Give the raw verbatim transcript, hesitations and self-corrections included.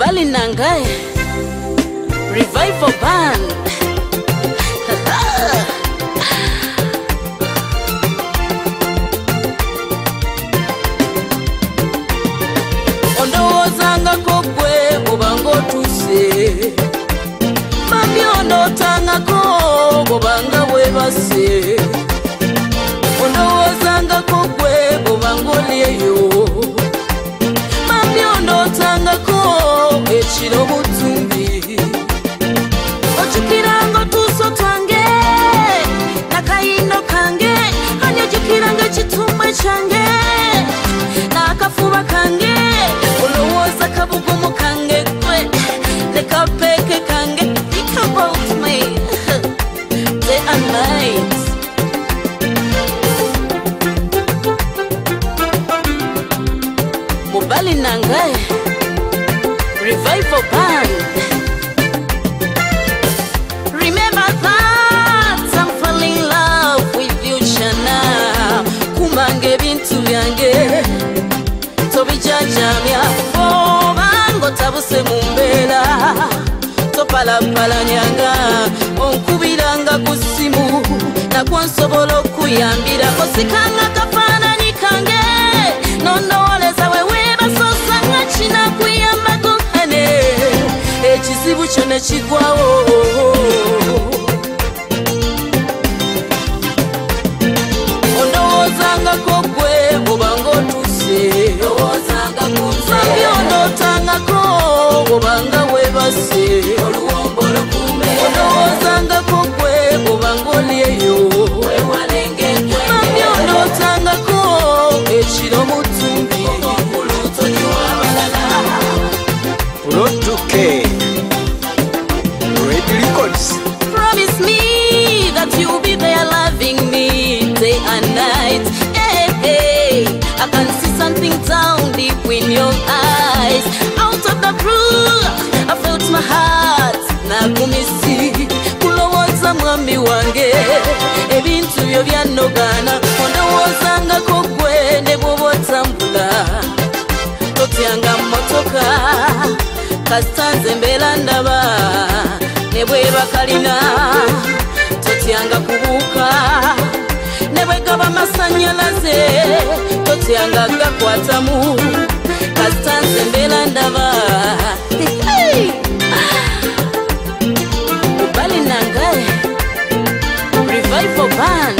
Mubali nangai Revival Band. Ondowozanga kogwe obango tuse Mami ondotanga ko obanga webase Ondowozanga kogwe obango leyo Mami ondotanga ko echiro butumbi Ochukiranga tuso twange Nakayino kange Anyajukiranga chitumwe change Nakafuba kange Ulowoza kabugumu kange kwe Nekapeke kange Think about me Day and night Mubali nangai Revival Band. Remember that I'm falling in love with you, Shana. Kumange bintu yange Tobijajamya Oh mango tabuse mumbela Topala pala nyanga Onkubiranga kusimu Na kwansobolo kuyambira Kosikanga kafana nikange Nonoleza wewe basosa Ngachina kuyamba kuhane Echizibu chone chigwao Ondowozanga kogwe obango tuse Mami ondotanga ko obanga webase Ondowozanga kogwe obango leyo Mami ondotanga ko echiro mutumbi Rotuke Red Records. Promise me that you'll be there loving me day and night. Hey, hey, I can see something down deep in your eyes. Out of the blue, I felt my heart. Nakumisi, kulowoza mwami wange. Ebintu byo byanogana. Ondowozanga kogwe ne bw'otambula. Totyanga motoka. Kastanze mbela ndaba Nebweba kalina Totyanga kubuka Nebwegaba masanyalaze Totyanga gakwatamu Kastanze mbela ndaba Mubali nangai Revival Band.